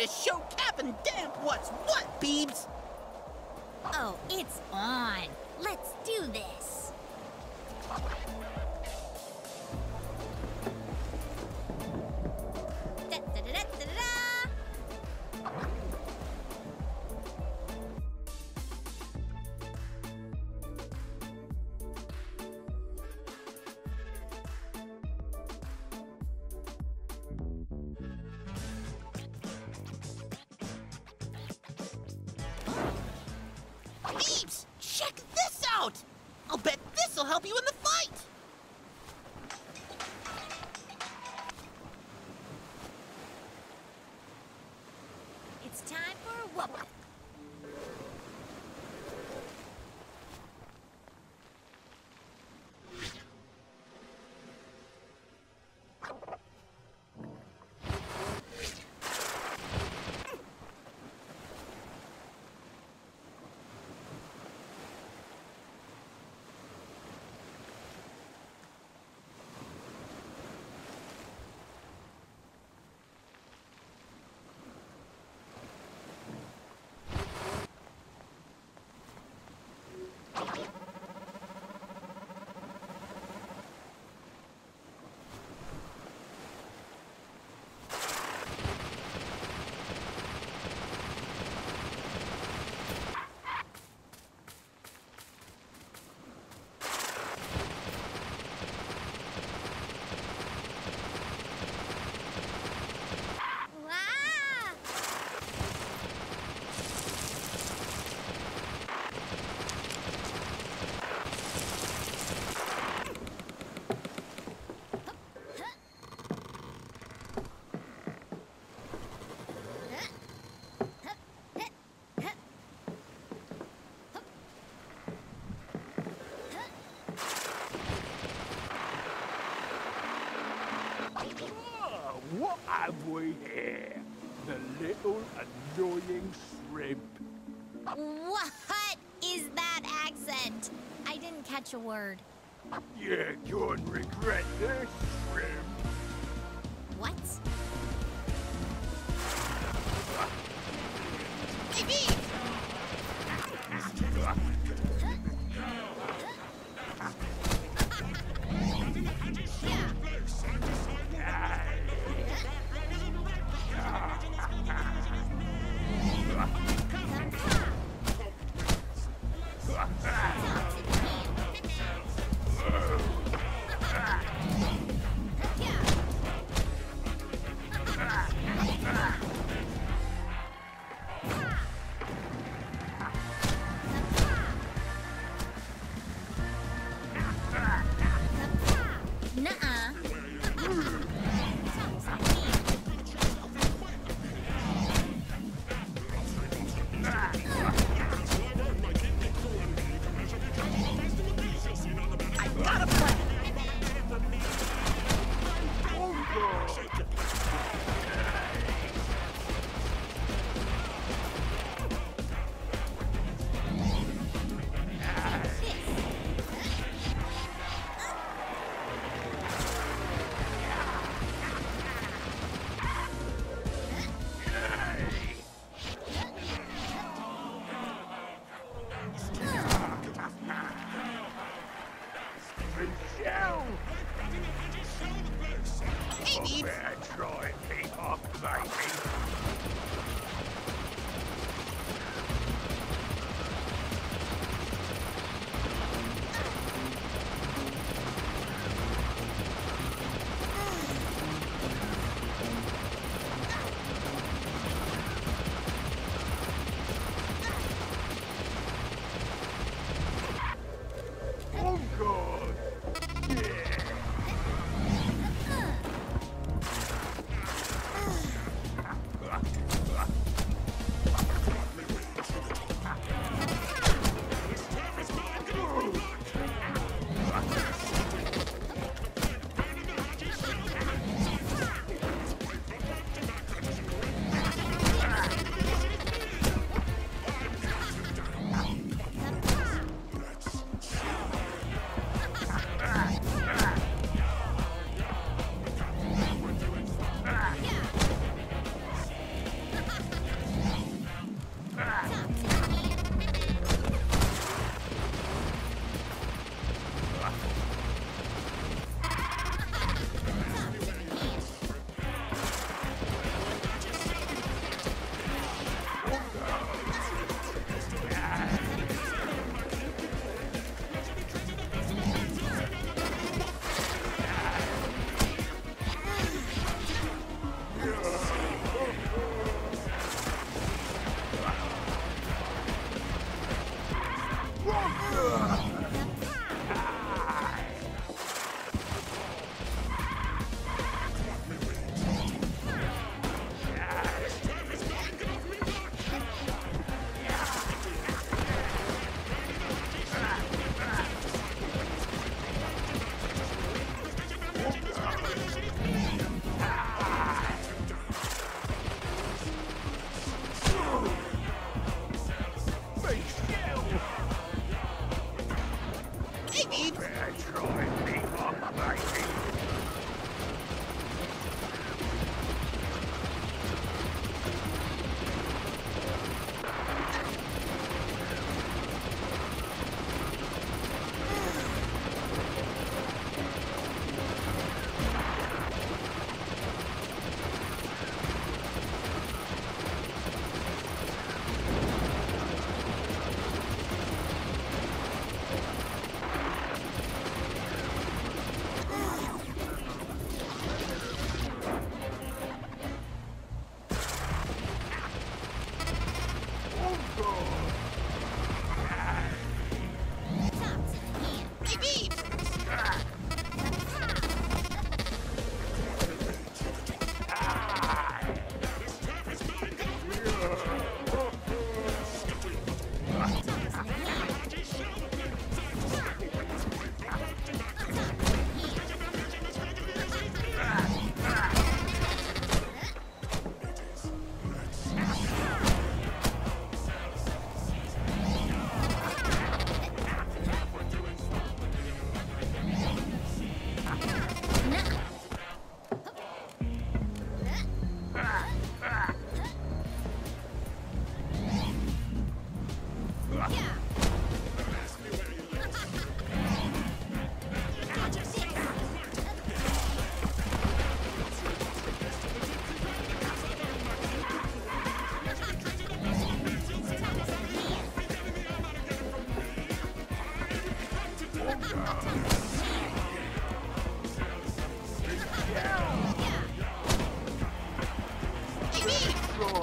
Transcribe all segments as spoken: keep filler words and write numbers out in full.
to show Captain Damp what's what, Beebs! Oh, it's on. Let's do this. Da-da-da-da-da-da. Beebs, check this out! I'll bet this'll help you in the fight! It's time for a whooping. What have we here? The little annoying shrimp. What is that accent? I didn't catch a word. You're going to regret this, shrimp. What? Hey, Beebs!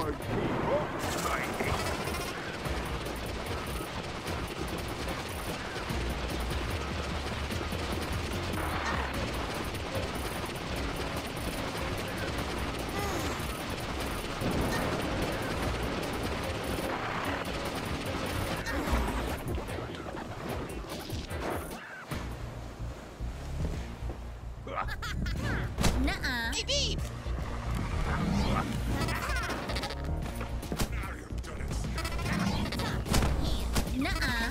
Try and keep up, matey. Nuh-uh. Hey, Beep! Nuh-uh.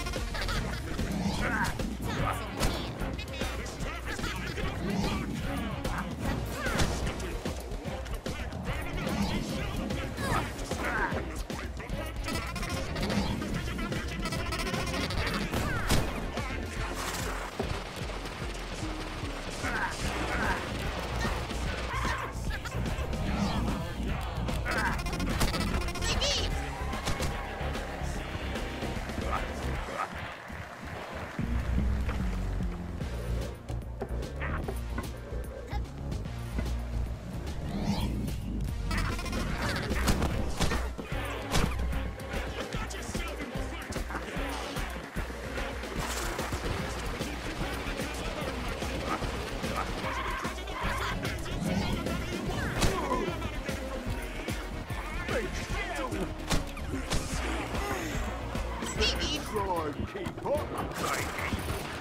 Hey, Beep! Hey, Beep! Try and keep up, matey.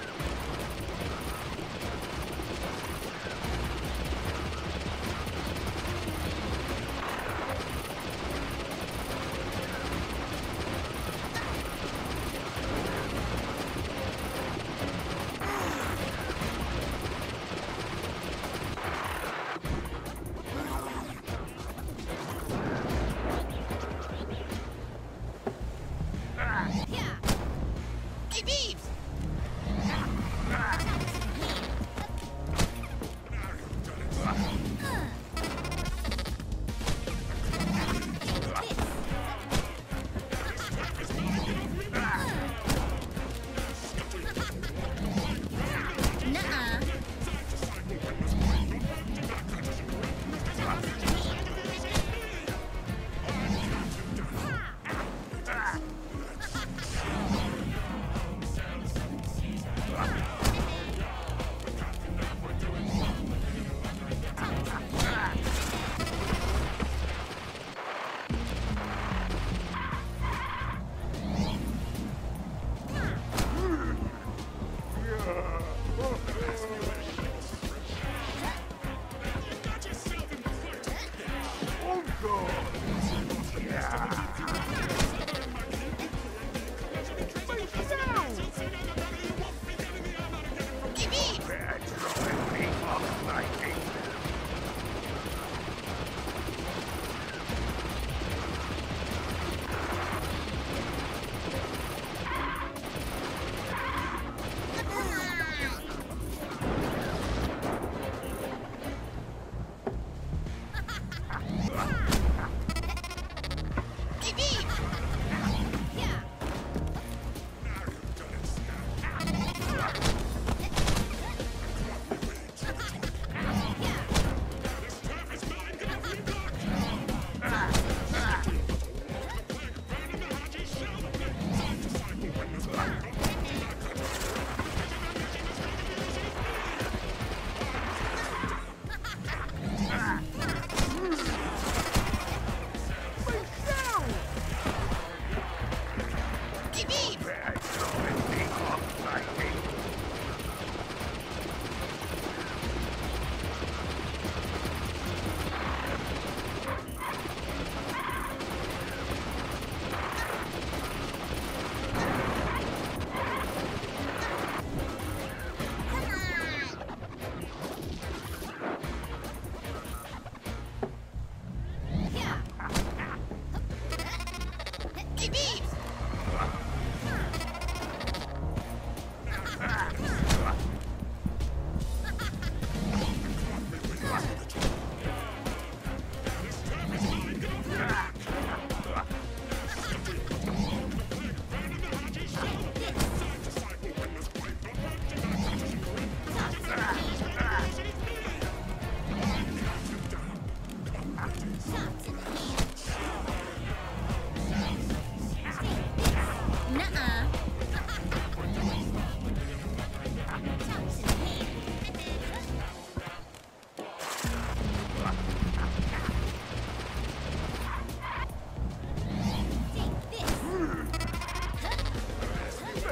Hey, Beep! Nuh-uh. Oh, God. Yeah. Hey, Beep! Better try and keep up, matey.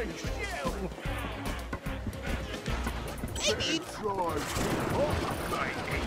my shell! Hey, Beebs! Try oh, matey.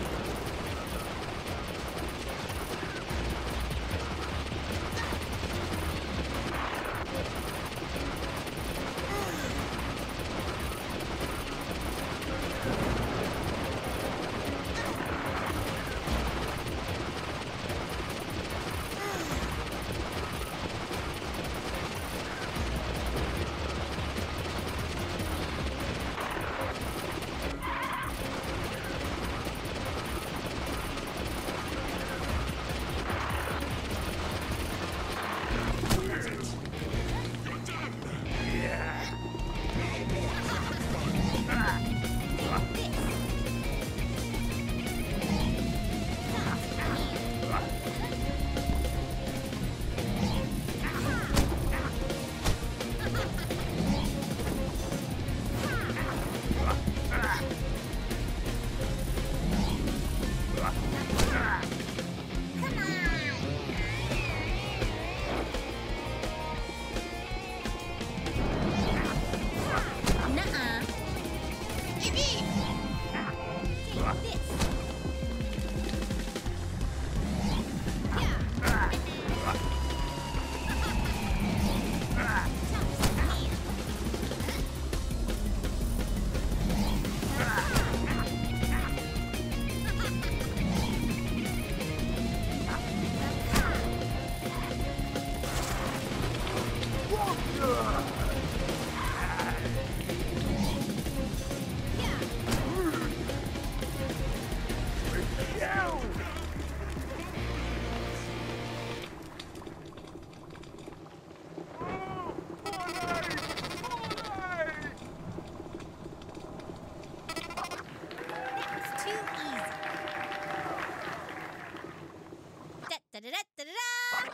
Da-da-da-da-da-da!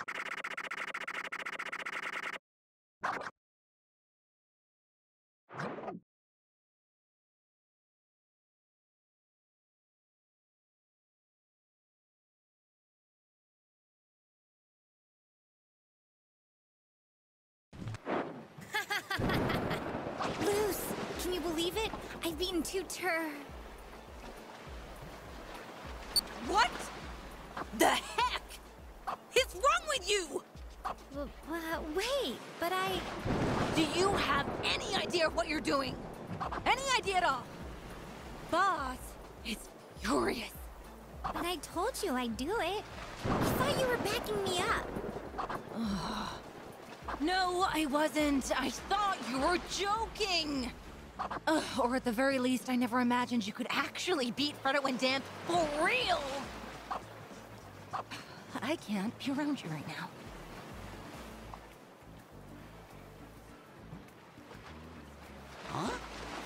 Luce, can you believe it? I've beaten two tur... What the heck is wrong with you? W uh, wait, but I... Do you have any idea of what you're doing? Any idea at all? Boss is furious. But I told you I'd do it. I thought you were backing me up. No, I wasn't. I thought you were joking. Ugh, or at the very least, I never imagined you could actually beat Freddo and Damp for real. I can't be around you right now. Huh?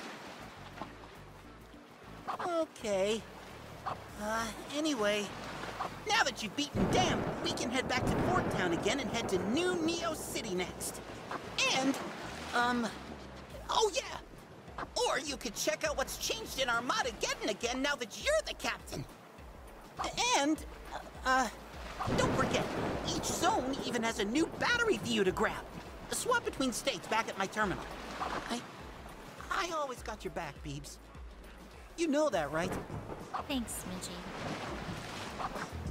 Okay. Uh, anyway, now that you've beaten Damp, we can head back to Port Town again and head to New Neo City next. And, um, oh yeah! Or you could check out what's changed in Armada-geddon again now that you're the captain. And, uh, don't forget, each zone even has a new battery view to grab. Swap between states back at my terminal. I, I always got your back, Beebs. You know that, right? Thanks, Smidgey.